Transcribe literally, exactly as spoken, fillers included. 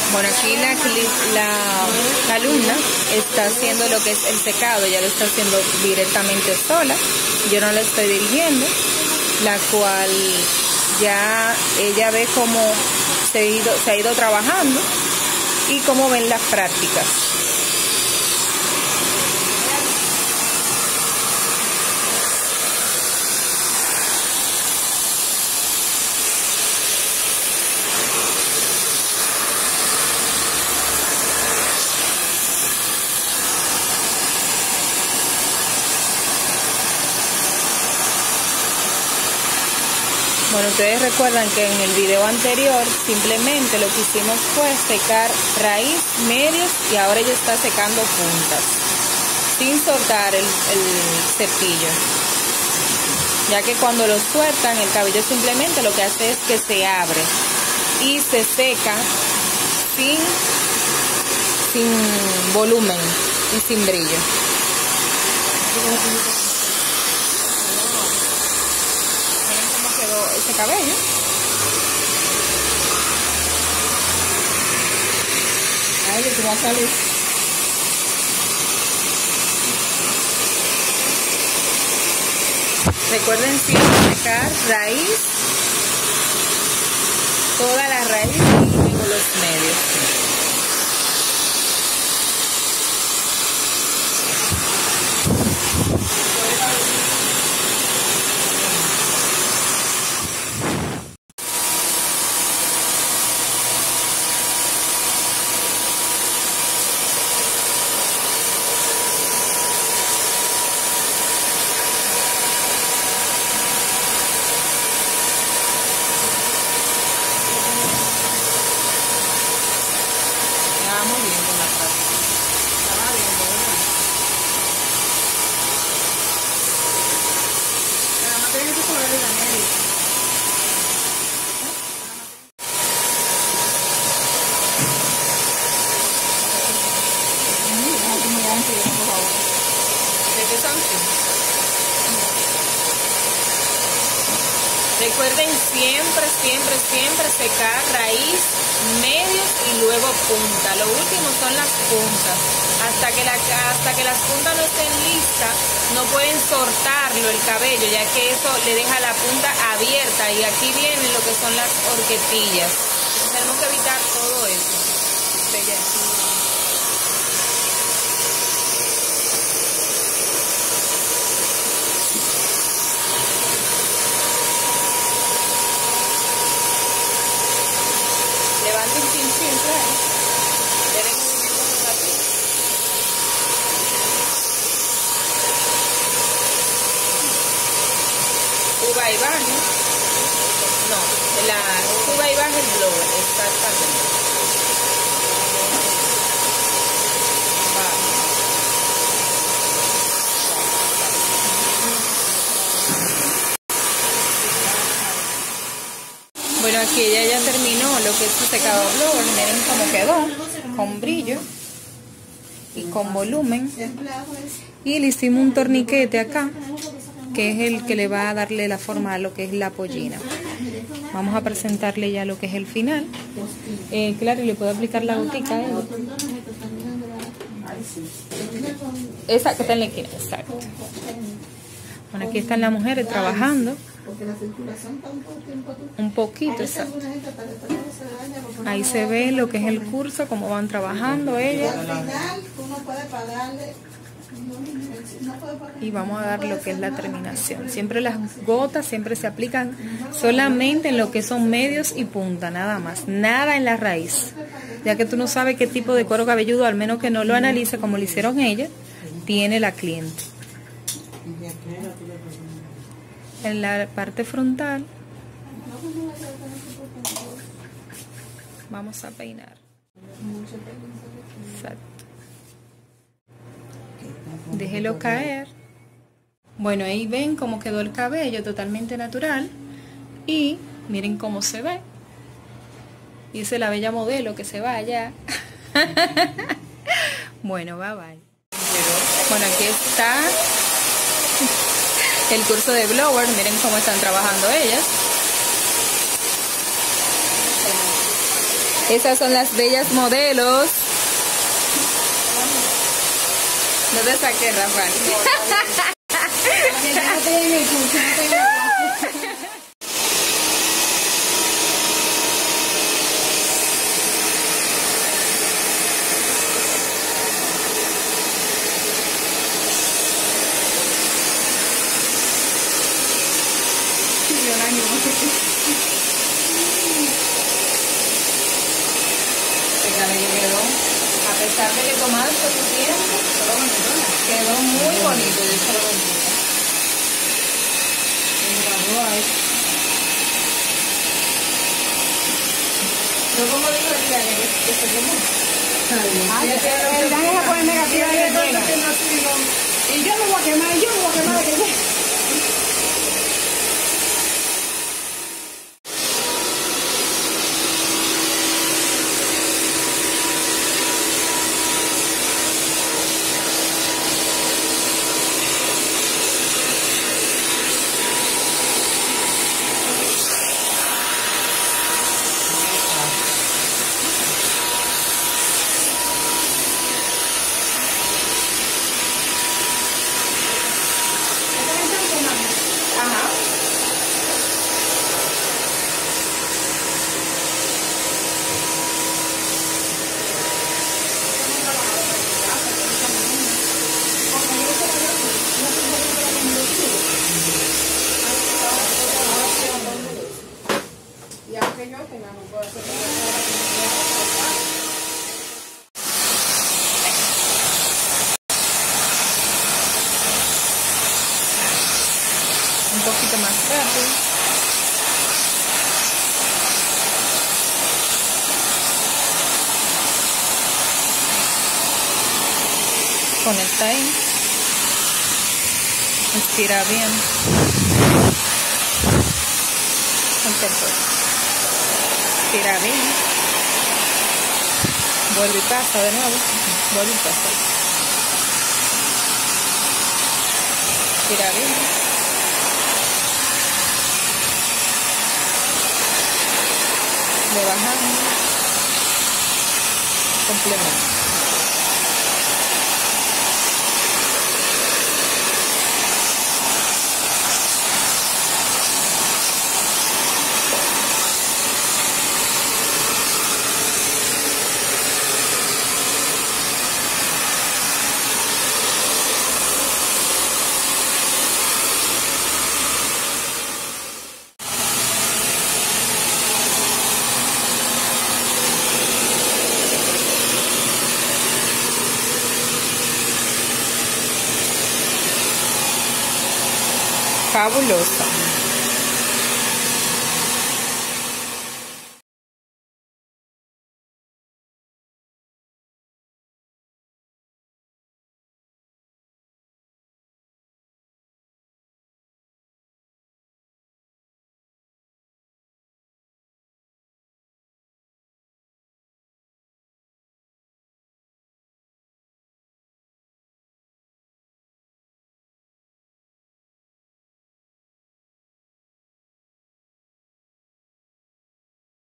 Bueno, aquí la, la, la alumna está haciendo lo que es el secado, ella lo está haciendo directamente sola, yo no la estoy dirigiendo, la cual ya ella ve cómo se ha ido, se ha ido trabajando y cómo ven las prácticas. Bueno, ustedes recuerdan que en el video anterior simplemente lo que hicimos fue secar raíz, medios y ahora ella está secando puntas sin soltar el, el cepillo, ya que cuando lo sueltan el cabello simplemente lo que hace es que se abre y se seca sin, sin volumen y sin brillo. Ese cabello. Ay, que va a salir. Recuerden siempre secar raíz, toda la raíz y luego los medios. Muy bien con la práctica. Estaba bien, ¿verdad? Nada más tenía que coger la media. ¿De qué son? Recuerden siempre, siempre, siempre secar raíz, medios y luego punta. Lo último son las puntas. Hasta que, la, hasta que las puntas no estén listas, no pueden soltarlo el cabello, ya que eso le deja la punta abierta. Y aquí vienen lo que son las horquetillas. Entonces tenemos que evitar todo eso. Levante un pincel, claro. Tenemos un movimiento aquí. Suba y baje. No, la suba y baje el blower, exactamente. Bueno, aquí ella ya terminó lo que es su secado blower. Miren cómo quedó, con brillo y con volumen. Y le hicimos un torniquete acá, que es el que le va a darle la forma a lo que es la pollina. Vamos a presentarle ya lo que es el final. Eh, claro, le puedo aplicar la gotica a ella. Esa que está en la esquina, exacto. Bueno, aquí están las mujeres trabajando. Un poquito, exacto. Ahí se ve lo que es el curso, cómo van trabajando ellas. Y vamos a dar lo que es la terminación. Siempre las gotas siempre se aplican solamente en lo que son medios y punta, nada más, nada en la raíz, ya que tú no sabes qué tipo de cuero cabelludo, al menos que no lo analice como lo hicieron ellas, tiene la cliente. En la parte frontal vamos a peinar. Exacto. Déjelo caer. Bueno, ahí ven cómo quedó el cabello, totalmente natural. Y miren cómo se ve. Dice la bella modelo que se vaya. Bueno, bye bye. Bueno, aquí está el curso de blower. Miren cómo están trabajando ellas. Esas son las bellas modelos. No te saques, Rafael. El cabello quedó, a pesar de que tomaste tu tiempo, quedó muy bonito. Yo se lo bendiga. Yo como digo el día que, que se quemó. El daño se pone negativa y y yo me voy a quemar, yo me voy a quemar de que ya. Ajá. Y aunque yo tenga, no puedo hacer Un poquito más rápido. Conecta ahí. Estira bien. Estira bien. Vuelve y pasa de nuevo. Vuelve y pasa. Estira bien. Le bajamos, complemento. Fabulosa.